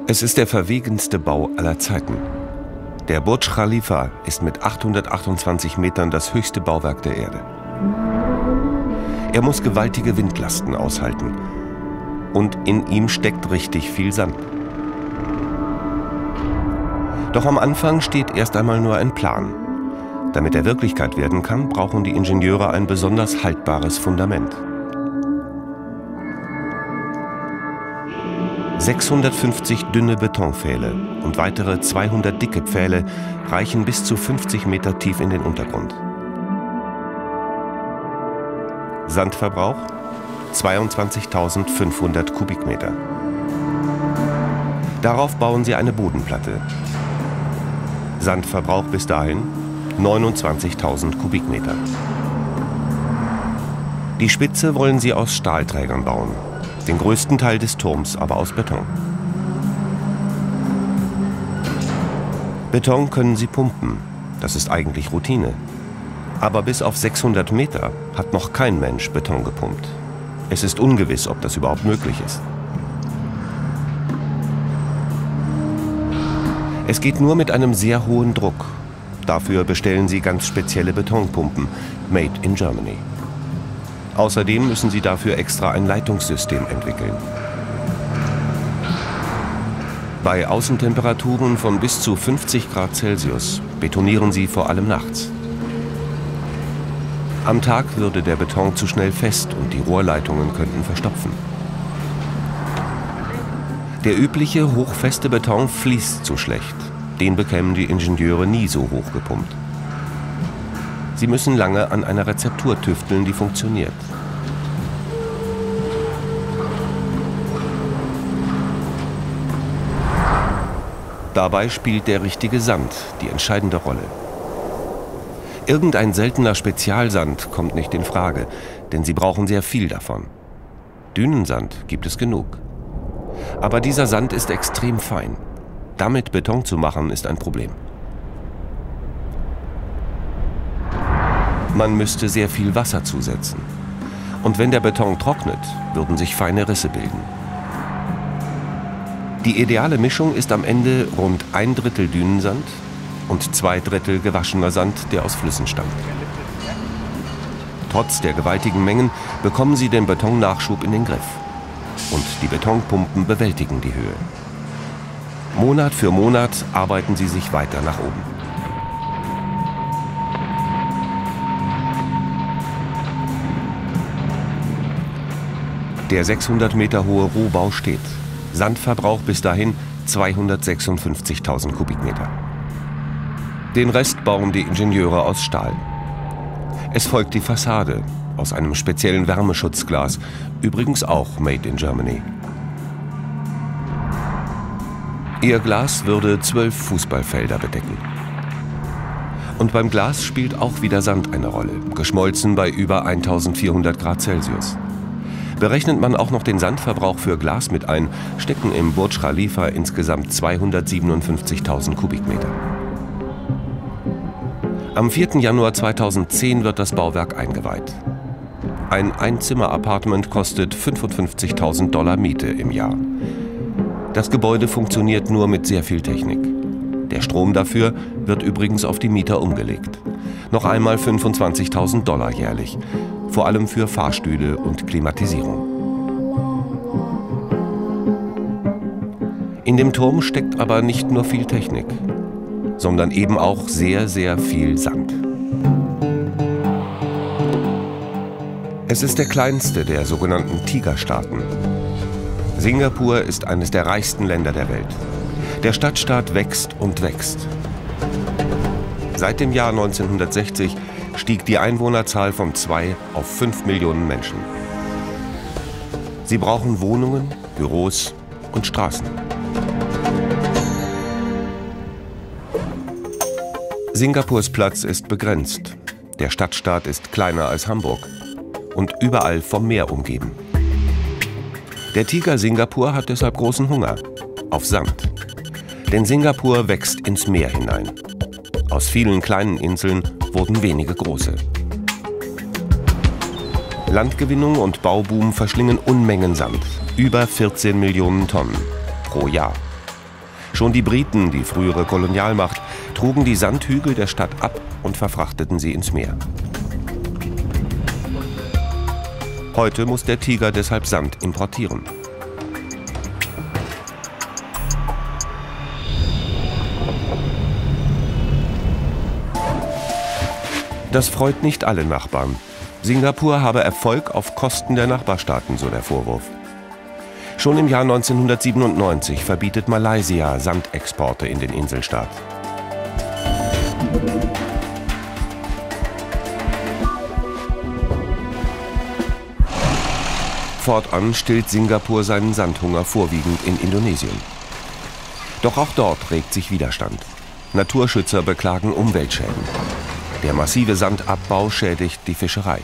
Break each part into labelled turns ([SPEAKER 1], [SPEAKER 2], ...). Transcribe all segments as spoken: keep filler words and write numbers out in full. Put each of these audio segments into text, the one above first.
[SPEAKER 1] Es ist der verwegenste Bau aller Zeiten. Der Burj Khalifa ist mit achthundertachtundzwanzig Metern das höchste Bauwerk der Erde. Er muss gewaltige Windlasten aushalten. Und in ihm steckt richtig viel Sand. Doch am Anfang steht erst einmal nur ein Plan. Damit er Wirklichkeit werden kann, brauchen die Ingenieure ein besonders haltbares Fundament. sechshundertfünfzig dünne Betonpfähle und weitere zweihundert dicke Pfähle reichen bis zu fünfzig Meter tief in den Untergrund. Sandverbrauch zweiundzwanzigtausendfünfhundert Kubikmeter. Darauf bauen sie eine Bodenplatte. Sandverbrauch bis dahin neunundzwanzigtausend Kubikmeter. Die Spitze wollen sie aus Stahlträgern bauen, den größten Teil des Turms aber aus Beton. Beton können sie pumpen, das ist eigentlich Routine. Aber bis auf sechshundert Meter hat noch kein Mensch Beton gepumpt. Es ist ungewiss, ob das überhaupt möglich ist. Es geht nur mit einem sehr hohen Druck. Dafür bestellen sie ganz spezielle Betonpumpen, made in Germany. Außerdem müssen sie dafür extra ein Leitungssystem entwickeln. Bei Außentemperaturen von bis zu fünfzig Grad Celsius betonieren sie vor allem nachts. Am Tag würde der Beton zu schnell fest und die Rohrleitungen könnten verstopfen. Der übliche hochfeste Beton fließt zu schlecht. Den bekämen die Ingenieure nie so hoch gepumpt. Sie müssen lange an einer Rezeptur tüfteln, die funktioniert. Dabei spielt der richtige Sand die entscheidende Rolle. Irgendein seltener Spezialsand kommt nicht in Frage, denn sie brauchen sehr viel davon. Dünensand gibt es genug. Aber dieser Sand ist extrem fein. Damit Beton zu machen, ist ein Problem. Man müsste sehr viel Wasser zusetzen. Und wenn der Beton trocknet, würden sich feine Risse bilden. Die ideale Mischung ist am Ende rund ein Drittel Dünensand und zwei Drittel gewaschener Sand, der aus Flüssen stammt. Trotz der gewaltigen Mengen bekommen sie den Betonnachschub in den Griff. Und die Betonpumpen bewältigen die Höhe. Monat für Monat arbeiten sie sich weiter nach oben. Der sechshundert Meter hohe Rohbau steht. Sandverbrauch bis dahin zweihundertsechsundfünfzigtausend Kubikmeter. Den Rest bauen die Ingenieure aus Stahl. Es folgt die Fassade aus einem speziellen Wärmeschutzglas, übrigens auch made in Germany. Ihr Glas würde zwölf Fußballfelder bedecken. Und beim Glas spielt auch wieder Sand eine Rolle, geschmolzen bei über eintausendvierhundert Grad Celsius. Berechnet man auch noch den Sandverbrauch für Glas mit ein, stecken im Burj Khalifa insgesamt zweihundertsiebenundfünfzigtausend Kubikmeter. Am vierten Januar zweitausendzehn wird das Bauwerk eingeweiht. Ein Einzimmer-Appartement kostet fünfundfünfzigtausend Dollar Miete im Jahr. Das Gebäude funktioniert nur mit sehr viel Technik. Der Strom dafür wird übrigens auf die Mieter umgelegt. Noch einmal fünfundzwanzigtausend Dollar jährlich. Vor allem für Fahrstühle und Klimatisierung. In dem Turm steckt aber nicht nur viel Technik, sondern eben auch sehr, sehr viel Sand. Es ist der kleinste der sogenannten Tigerstaaten. Singapur ist eines der reichsten Länder der Welt. Der Stadtstaat wächst und wächst. Seit dem Jahr neunzehnhundertsechzig stieg die Einwohnerzahl von zwei auf fünf Millionen Menschen. Sie brauchen Wohnungen, Büros und Straßen. Singapurs Platz ist begrenzt. Der Stadtstaat ist kleiner als Hamburg und überall vom Meer umgeben. Der Tiger Singapur hat deshalb großen Hunger auf Sand. Denn Singapur wächst ins Meer hinein. Aus vielen kleinen Inseln wurden wenige große. Landgewinnung und Bauboom verschlingen Unmengen Sand, über vierzehn Millionen Tonnen pro Jahr. Schon die Briten, die frühere Kolonialmacht, trugen die Sandhügel der Stadt ab und verfrachteten sie ins Meer. Heute muss der Tiger deshalb Sand importieren. Das freut nicht alle Nachbarn. Singapur habe Erfolg auf Kosten der Nachbarstaaten, so der Vorwurf. Schon im Jahr neunzehnhundertsiebenundneunzig verbietet Malaysia Sandexporte in den Inselstaat. Fortan stillt Singapur seinen Sandhunger vorwiegend in Indonesien. Doch auch dort regt sich Widerstand. Naturschützer beklagen Umweltschäden. Der massive Sandabbau schädigt die Fischerei.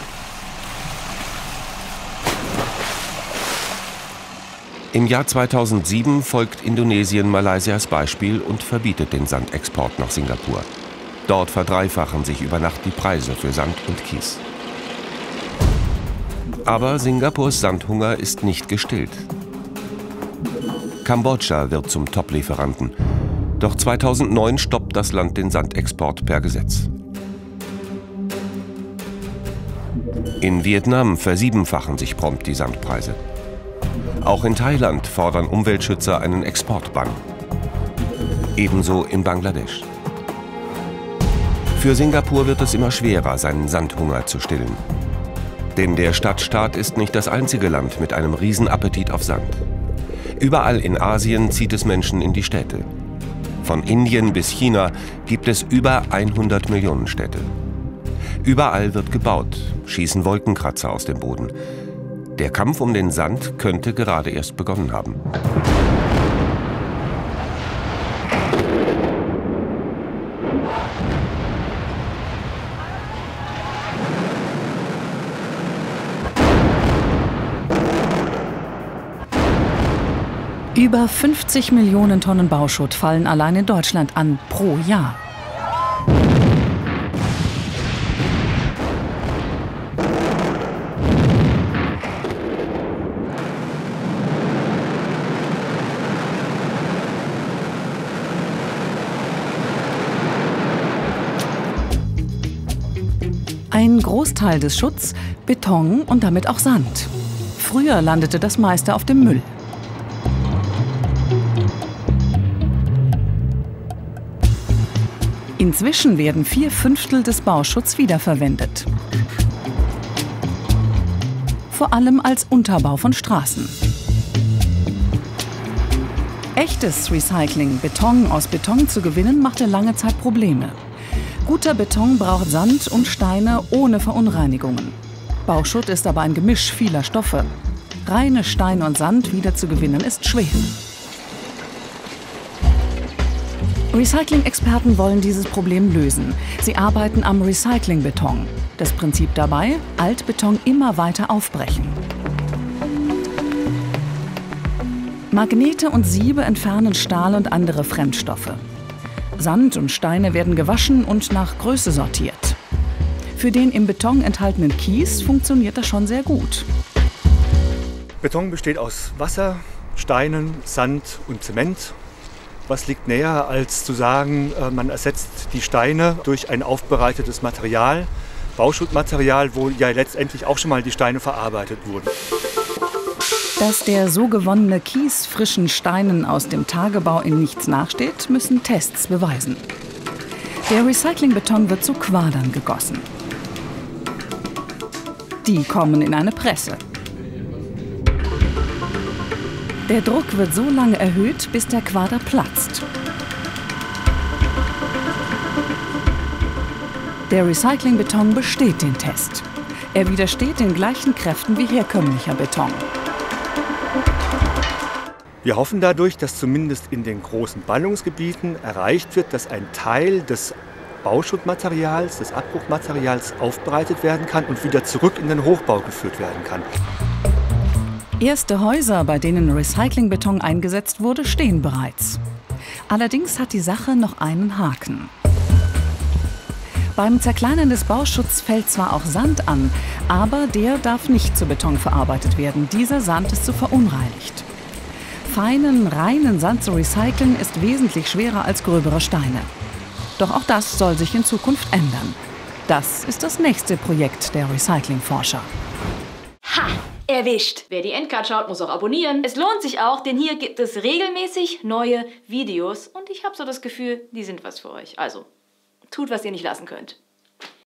[SPEAKER 1] Im Jahr zweitausendsieben folgt Indonesien Malaysias Beispiel und verbietet den Sandexport nach Singapur. Dort verdreifachen sich über Nacht die Preise für Sand und Kies. Aber Singapurs Sandhunger ist nicht gestillt. Kambodscha wird zum Top-Lieferanten. Doch zweitausendneun stoppt das Land den Sandexport per Gesetz. In Vietnam versiebenfachen sich prompt die Sandpreise. Auch in Thailand fordern Umweltschützer einen Exportbann. Ebenso in Bangladesch. Für Singapur wird es immer schwerer, seinen Sandhunger zu stillen. Denn der Stadtstaat ist nicht das einzige Land mit einem Riesenappetit auf Sand. Überall in Asien zieht es Menschen in die Städte. Von Indien bis China gibt es über hundert Millionen Städte. Überall wird gebaut, schießen Wolkenkratzer aus dem Boden. Der Kampf um den Sand könnte gerade erst begonnen haben.
[SPEAKER 2] Über fünfzig Millionen Tonnen Bauschutt fallen allein in Deutschland an pro Jahr. Ein Großteil des Schutts Beton und damit auch Sand. Früher landete das meiste auf dem Müll. Inzwischen werden vier Fünftel des Bauschutts wiederverwendet. Vor allem als Unterbau von Straßen. Echtes Recycling, Beton aus Beton zu gewinnen, machte lange Zeit Probleme. Guter Beton braucht Sand und Steine ohne Verunreinigungen. Bauschutt ist aber ein Gemisch vieler Stoffe. Reine Stein und Sand wieder zu gewinnen ist schwer. Recycling-Experten wollen dieses Problem lösen. Sie arbeiten am Recycling-Beton. Das Prinzip dabei: Altbeton immer weiter aufbrechen. Magnete und Siebe entfernen Stahl und andere Fremdstoffe. Sand und Steine werden gewaschen und nach Größe sortiert. Für den im Beton enthaltenen Kies funktioniert das schon sehr gut.
[SPEAKER 3] Beton besteht aus Wasser, Steinen, Sand und Zement. Was liegt näher, als zu sagen, man ersetzt die Steine durch ein aufbereitetes Material, Bauschuttmaterial, wo ja letztendlich auch schon mal die Steine verarbeitet wurden.
[SPEAKER 2] Dass der so gewonnene Kies frischen Steinen aus dem Tagebau in nichts nachsteht, müssen Tests beweisen. Der Recyclingbeton wird zu Quadern gegossen. Die kommen in eine Presse. Der Druck wird so lange erhöht, bis der Quader platzt. Der Recyclingbeton besteht den Test. Er widersteht den gleichen Kräften wie herkömmlicher Beton.
[SPEAKER 3] Wir hoffen dadurch, dass zumindest in den großen Ballungsgebieten erreicht wird, dass ein Teil des Bauschuttmaterials, des Abbruchmaterials aufbereitet werden kann und wieder zurück in den Hochbau geführt werden kann.
[SPEAKER 2] Erste Häuser, bei denen Recyclingbeton eingesetzt wurde, stehen bereits. Allerdings hat die Sache noch einen Haken. Beim Zerkleinern des Bauschutts fällt zwar auch Sand an, aber der darf nicht zu Beton verarbeitet werden. Dieser Sand ist zu verunreinigt. Feinen, reinen Sand zu recyceln ist wesentlich schwerer als gröbere Steine. Doch auch das soll sich in Zukunft ändern. Das ist das nächste Projekt der Recyclingforscher.
[SPEAKER 4] Ha! Erwischt! Wer die Endcard schaut, muss auch abonnieren. Es lohnt sich auch, denn hier gibt es regelmäßig neue Videos. Und ich habe so das Gefühl, die sind was für euch. Also, tut, was ihr nicht lassen könnt.